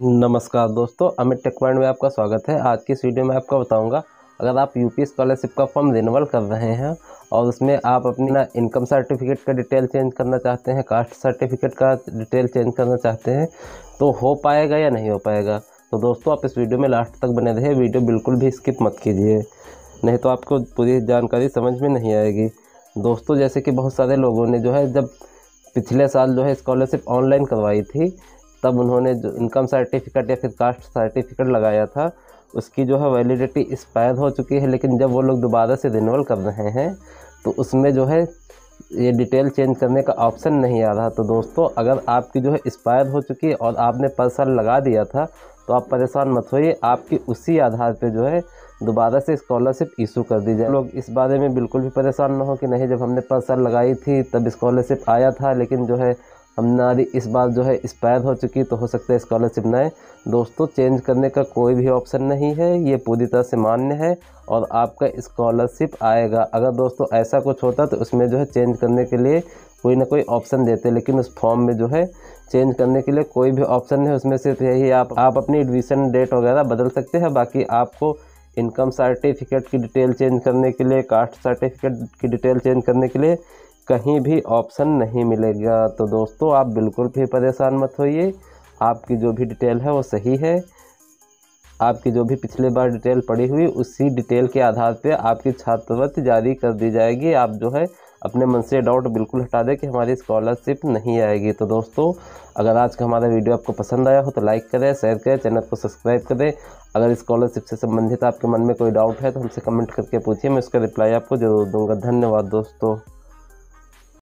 नमस्कार दोस्तों, Amit take point में आपका स्वागत है। आज की इस वीडियो में आपको बताऊंगा, अगर आप यूपी स्कॉलरशिप का फॉर्म रिन्यूअल कर रहे हैं और उसमें आप अपनी ना इनकम सर्टिफिकेट का डिटेल चेंज करना चाहते हैं, कास्ट सर्टिफिकेट का डिटेल चेंज करना चाहते हैं, तो हो पाएगा या नहीं हो पाएगा। तो दोस्तों आप इस वीडियो में लास्ट तक बने रहिए, वीडियो बिल्कुल भी स्किप मत कीजिए, नहीं तो आपको पूरी जानकारी समझ में नहीं आएगी। दोस्तों जैसे कि बहुत सारे लोगों ने जो है जब पिछले साल जो है स्कॉलरशिप ऑनलाइन करवाई थी, तब उन्होंने जो इनकम सर्टिफिकेट या फिर कास्ट सर्टिफिकेट लगाया था, उसकी जो है वैलिडिटी एक्सपायर हो चुकी है। लेकिन जब वो लोग दोबारा से रिन्यूअल कर रहे हैं तो उसमें जो है ये डिटेल चेंज करने का ऑप्शन नहीं आ रहा। तो दोस्तों अगर आपकी जो है एक्सपायर हो चुकी है और आपने पर साल लगा दिया था, तो आप परेशान मत होइए, आपकी उसी आधार पे जो है दोबारा से स्कॉलरशिप इशू कर दी जाए। लोग इस बारे में बिल्कुल भी परेशान ना हो कि नहीं, जब हमने पर साल लगाई थी तब स्कॉलरशिप आया था, लेकिन जो है हमारी इस बार जो है एक्सपायर हो चुकी, तो हो सकता है स्कॉलरशिप ना आए। दोस्तों चेंज करने का कोई भी ऑप्शन नहीं है, ये पूरी तरह से मान्य है और आपका स्कॉलरशिप आएगा। अगर दोस्तों ऐसा कुछ होता तो उसमें जो है चेंज करने के लिए कोई ना कोई ऑप्शन देते, लेकिन उस फॉर्म में जो है चेंज करने के लिए कोई भी ऑप्शन नहीं। उसमें सिर्फ यही आप अपनी एडमिशन डेट वगैरह बदल सकते हैं, बाकी आपको इनकम सर्टिफिकेट की डिटेल चेंज करने के लिए, कास्ट सर्टिफिकेट की डिटेल चेंज करने के लिए कहीं भी ऑप्शन नहीं मिलेगा। तो दोस्तों आप बिल्कुल भी परेशान मत होइए, आपकी जो भी डिटेल है वो सही है। आपकी जो भी पिछले बार डिटेल पड़ी हुई, उसी डिटेल के आधार पे आपकी छात्रवृत्ति जारी कर दी जाएगी। आप जो है अपने मन से डाउट बिल्कुल हटा दें कि हमारी स्कॉलरशिप नहीं आएगी। तो दोस्तों अगर आज का हमारा वीडियो आपको पसंद आया हो तो लाइक करें, शेयर करें, चैनल को सब्सक्राइब करें। अगर स्कॉलरशिप से संबंधित आपके मन में कोई डाउट है तो हमसे कमेंट करके पूछिए, मैं उसका रिप्लाई आपको जरूर दूंगा। धन्यवाद दोस्तों।